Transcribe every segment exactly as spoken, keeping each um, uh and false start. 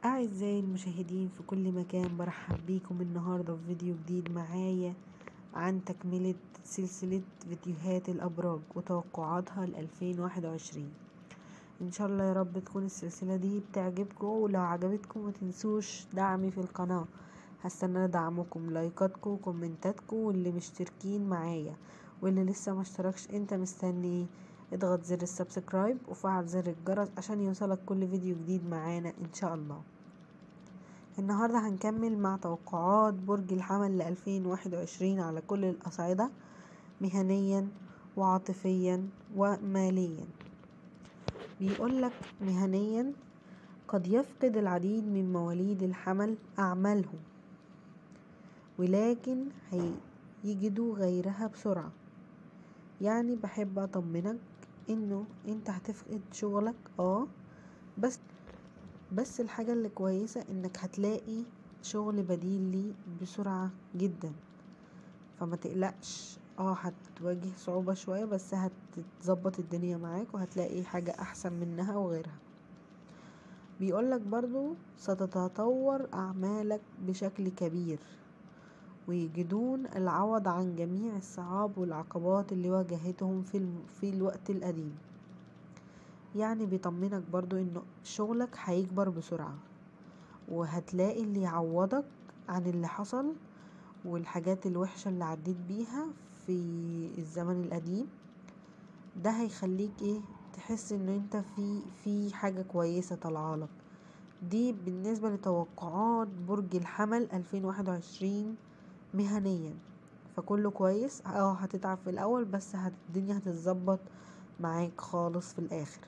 أعزائي المشاهدين في كل مكان، برحب بيكم النهاردة في فيديو جديد معايا عن تكملة سلسلة فيديوهات الأبراج وتوقعاتها لألفين واحد وعشرين. إن شاء الله يا رب تكون السلسلة دي بتعجبكم، ولو عجبتكم ما تنسوش دعمي في القناة. هستنى دعمكم، لايكاتكم وكومنتاتكم، واللي مشتركين معايا واللي لسه ما اشتركش انت مستني ايه؟ اضغط زر السبسكرايب وفعل زر الجرس عشان يوصلك كل فيديو جديد معانا ان شاء الله. النهاردة هنكمل مع توقعات برج الحمل لألفين واحد وعشرين على كل الأصعدة، مهنيا وعاطفيا وماليا. بيقولك مهنيا قد يفقد العديد من مواليد الحمل أعمالهم، ولكن هيجدوا غيرها بسرعة. يعني بحب أطمنك إنه أنت هتفقد شغلك اه بس بس الحاجة اللي كويسة إنك هتلاقي شغل بديل ليه بسرعة جدا، فما تقلقش. اه هتواجه صعوبة شوية بس هتتظبط الدنيا معاك وهتلاقي حاجة أحسن منها وغيرها. بيقولك برضو ستتطور أعمالك بشكل كبير، ويجدون العوض عن جميع الصعاب والعقبات اللي واجهتهم في, في الوقت القديم. يعني بيطمنك برضو انه شغلك هيكبر بسرعة، وهتلاقي اللي يعوضك عن اللي حصل والحاجات الوحشة اللي عديت بيها في الزمن القديم. ده هيخليك ايه تحس ان انت في في حاجة كويسة طالعالك. دي بالنسبة لتوقعات برج الحمل ألفين وواحد وعشرين مهنيا، فكله كويس. اه هتتعب في الاول بس هت الدنيا هتتظبط معاك خالص في الاخر.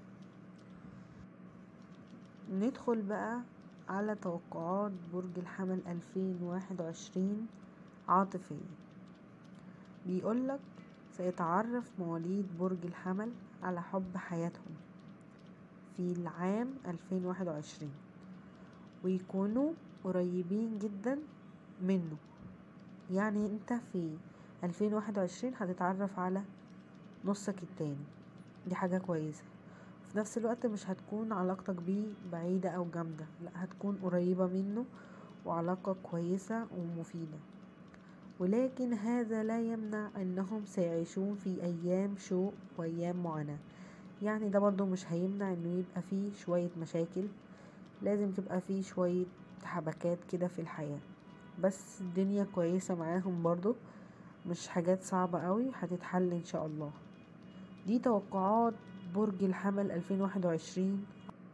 ندخل بقى على توقعات برج الحمل ألفين وواحد وعشرين عاطفيا. بيقولك سيتعرف مواليد برج الحمل على حب حياتهم في العام ألفين وواحد وعشرين، ويكونوا قريبين جدا منه. يعني انت في ألفين وواحد وعشرين هتتعرف على نصك التاني، دي حاجة كويسة. في نفس الوقت مش هتكون علاقتك بيه بعيدة او جامدة، لا هتكون قريبة منه وعلاقة كويسة ومفيدة. ولكن هذا لا يمنع انهم سيعيشون في ايام شوق وايام معاناة. يعني ده برضو مش هيمنع انه يبقى فيه شوية مشاكل، لازم تبقى فيه شوية حبكات كده في الحياة، بس الدنيا كويسة معاهم برضو، مش حاجات صعبة قوي، هتتحل ان شاء الله. دي توقعات برج الحمل ألفين وواحد وعشرين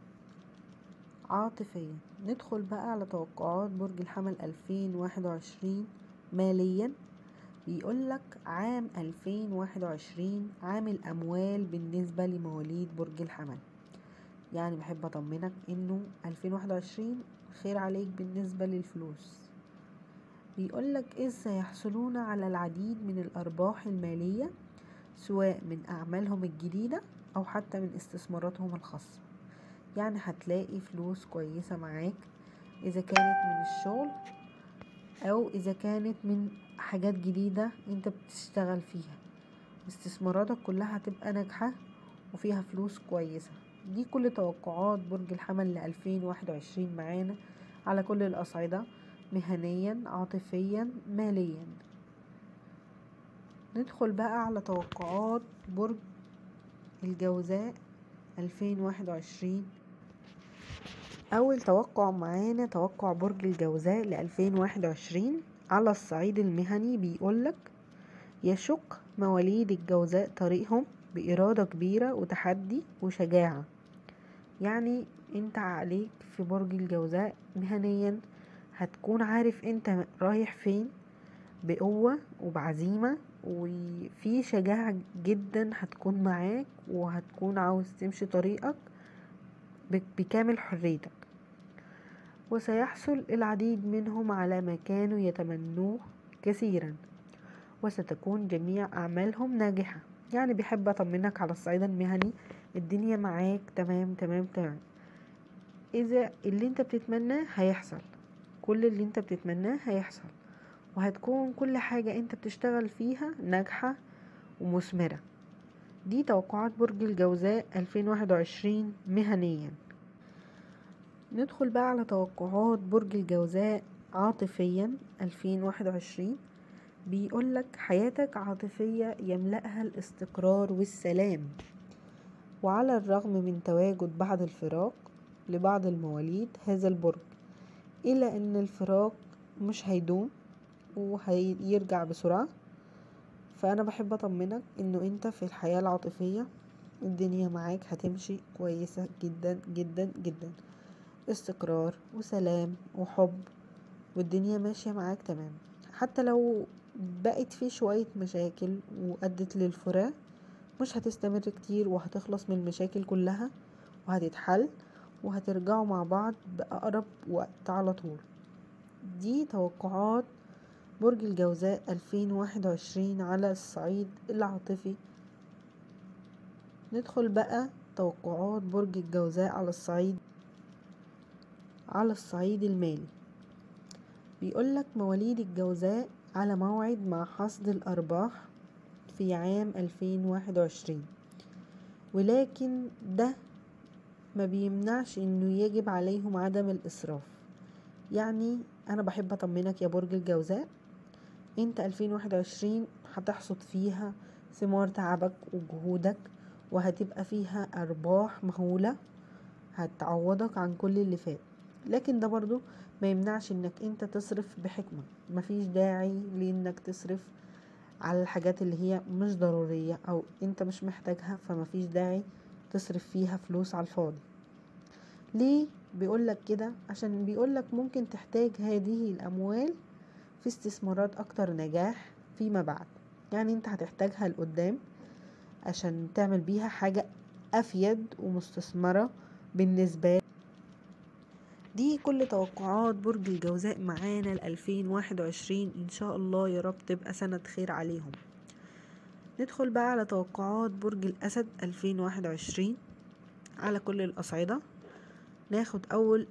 عاطفيا. ندخل بقى على توقعات برج الحمل ألفين وواحد وعشرين ماليا. بيقولك عام ألفين وواحد وعشرين عام الأموال بالنسبة لمواليد برج الحمل. يعني بحب أطمنك إنه ألفين وواحد وعشرين خير عليك بالنسبة للفلوس. بيقولك إذ سيحصلون على العديد من الأرباح المالية، سواء من أعمالهم الجديدة أو حتى من استثماراتهم الخاصة. يعني هتلاقي فلوس كويسة معاك، إذا كانت من الشغل أو إذا كانت من حاجات جديدة أنت بتشتغل فيها. استثماراتك كلها هتبقى ناجحة وفيها فلوس كويسة. دي كل توقعات برج الحمل لألفين وواحد وعشرين معانا على كل الأصعدة، مهنيا عاطفيا ماليا. ندخل بقى على توقعات برج الجوزاء ألفين وواحد وعشرين. أول توقع معانا توقع برج الجوزاء لألفين وواحد وعشرين على الصعيد المهني. بيقولك يشق مواليد الجوزاء طريقهم بإرادة كبيرة وتحدي وشجاعة. يعني انت عليك في برج الجوزاء مهنيا هتكون عارف انت رايح فين بقوة وبعزيمة، وفي شجاعة جدا هتكون معاك، وهتكون عاوز تمشي طريقك بكامل حريتك. وسيحصل العديد منهم على ما كانوا يتمنوه كثيرا، وستكون جميع أعمالهم ناجحة. يعني بيحب أطمنك على الصعيد المهني الدنيا معاك تمام تمام تمام. إذا اللي انت بتتمناه هيحصل، كل اللي انت بتتمناه هيحصل، وهتكون كل حاجة انت بتشتغل فيها ناجحة ومثمرة. دي توقعات برج الجوزاء ألفين وواحد وعشرين مهنيا. ندخل بقى على توقعات برج الجوزاء عاطفيا ألفين وواحد وعشرين. بيقولك حياتك عاطفية يملأها الاستقرار والسلام، وعلى الرغم من تواجد بعض الفراق لبعض المواليد هذا البرج، إلا أن الفراق مش هيدوم وهيرجع بسرعة. فأنا بحب أطمنك أنه أنت في الحياة العاطفية الدنيا معاك هتمشي كويسة جدا جدا جدا، استقرار وسلام وحب، والدنيا ماشية معاك تمام. حتى لو بقت في شوية مشاكل وأدت للفراق، مش هتستمر كتير وهتخلص من المشاكل كلها وهتتحل وهترجعوا مع بعض بأقرب وقت على طول. دي توقعات برج الجوزاء ألفين وواحد وعشرين على الصعيد العاطفي. ندخل بقى توقعات برج الجوزاء على الصعيد على الصعيد المالي. بيقولك مواليد الجوزاء على موعد مع حصد الأرباح في عام ألفين وواحد وعشرين، ولكن ده ما بيمنعش انه يجب عليهم عدم الإسراف. يعني انا بحب اطمنك يا برج الجوزاء، انت ألفين وواحد وعشرين هتحصد فيها ثمار تعبك وجهودك، وهتبقى فيها أرباح مهولة هتعوضك عن كل اللي فات. لكن ده برضو ما يمنعش انك انت تصرف بحكمة. مفيش داعي لانك تصرف على الحاجات اللي هي مش ضرورية او انت مش محتاجها، فمفيش داعي تصرف فيها فلوس على الفاضي. ليه بيقولك كده؟ عشان بيقولك ممكن تحتاج هذه الأموال في استثمارات أكتر نجاح فيما بعد. يعني انت هتحتاجها لقدام عشان تعمل بيها حاجة أفيد ومستثمرة بالنسبة لك. دي كل توقعات برج الجوزاء معانا ل ألفين وواحد وعشرين، إن شاء الله يا رب تبقى سنة خير عليهم. ندخل بقى على توقعات برج الأسد ألفين وواحد وعشرين على كل الأصعدة. ناخد أول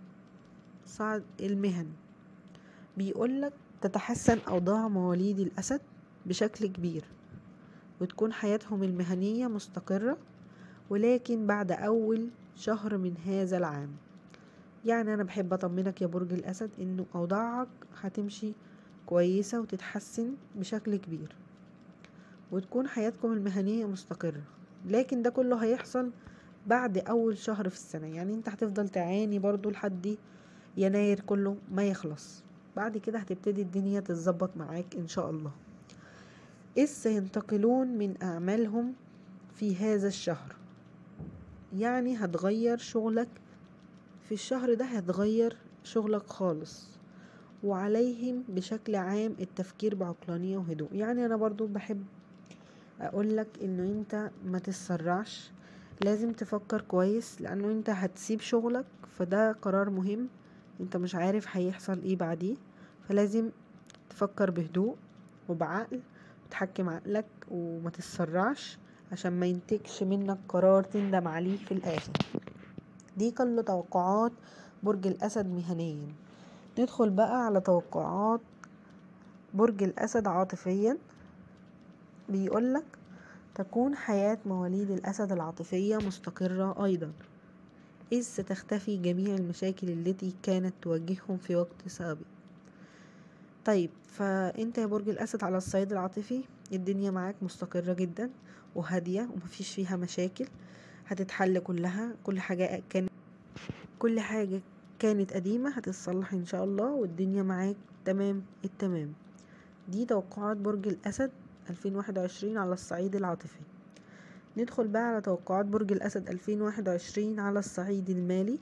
صعد المهن. بيقولك تتحسن أوضاع مواليد الأسد بشكل كبير، وتكون حياتهم المهنية مستقرة، ولكن بعد أول شهر من هذا العام. يعني أنا بحب أطمنك يا برج الأسد إنه أوضاعك هتمشي كويسة وتتحسن بشكل كبير، وتكون حياتكم المهنية مستقرة. لكن ده كله هيحصل بعد أول شهر في السنة. يعني انت هتفضل تعاني برضو لحد يناير كله ما يخلص. بعد كده هتبتدي الدنيا تتظبط معاك إن شاء الله. إذ سينتقلون من أعمالهم في هذا الشهر. يعني هتغير شغلك في الشهر ده، هتغير شغلك خالص، وعليهم بشكل عام التفكير بعقلانية وهدوء. يعني أنا برضو بحب أقولك إنه أنت ما تسرعش، لازم تفكر كويس، لأنه أنت هتسيب شغلك، فده قرار مهم، أنت مش عارف هيحصل إيه بعديه. فلازم تفكر بهدوء وبعقل، وتحكم عقلك وما تسرعش عشان ما ينتجش منك قرار تندم عليه في الآخر. دي كل توقعات برج الأسد مهنيا. ندخل بقى على توقعات برج الأسد عاطفيا. بيقولك تكون حياة مواليد الأسد العاطفية مستقرة أيضا، إذ ستختفي جميع المشاكل التي كانت تواجههم في وقت سابق. طيب، فأنت يا برج الأسد على الصعيد العاطفي الدنيا معاك مستقرة جدا وهادية ومفيش فيها مشاكل، هتتحل كلها. كل حاجة كانت كل حاجة كانت قديمة هتتصلح إن شاء الله، والدنيا معاك تمام التمام. دي توقعات برج الأسد ألفين وواحد وعشرين على الصعيد العاطفي. ندخل بقى على توقعات برج الأسد ألفين وواحد وعشرين على الصعيد المالي.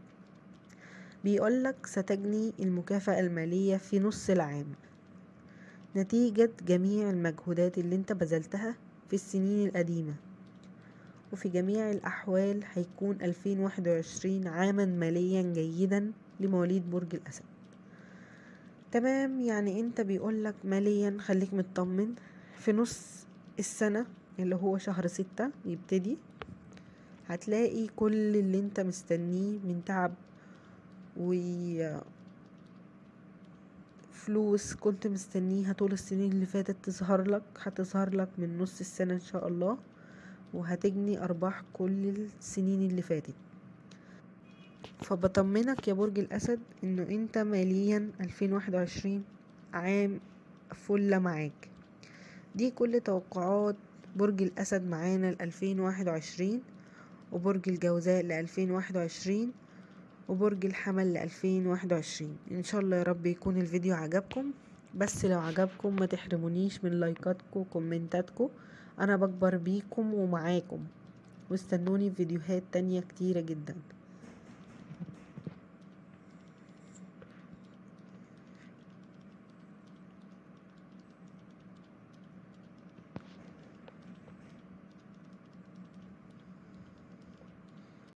بيقولك ستجني المكافأة المالية في نص العام نتيجة جميع المجهودات اللي انت بذلتها في السنين القديمة، وفي جميع الأحوال هيكون ألفين وواحد وعشرين عاما ماليا جيدا لمواليد برج الأسد. تمام، يعني انت بيقولك ماليا خليك مطمن. في نص السنة اللي هو شهر ستة يبتدي هتلاقي كل اللي انت مستنيه من تعب وفلوس كنت مستنيها طول السنين اللي فاتت تظهر لك، هتظهر لك من نص السنة ان شاء الله، وهتجني ارباح كل السنين اللي فاتت. فبطمنك يا برج الاسد انه انت ماليا ألفين وواحد وعشرين عام فل معاك. دي كل توقعات برج الاسد معانا ل ألفين وواحد وعشرين، وبرج الجوزاء ل ألفين وواحد وعشرين، وبرج الحمل ل ألفين وواحد وعشرين. ان شاء الله يا رب يكون الفيديو عجبكم، بس لو عجبكم ما تحرمونيش من لايكاتكم وكومنتاتكم، انا بكبر بيكم ومعاكم، واستنوني في فيديوهات تانية كتيرة جدا.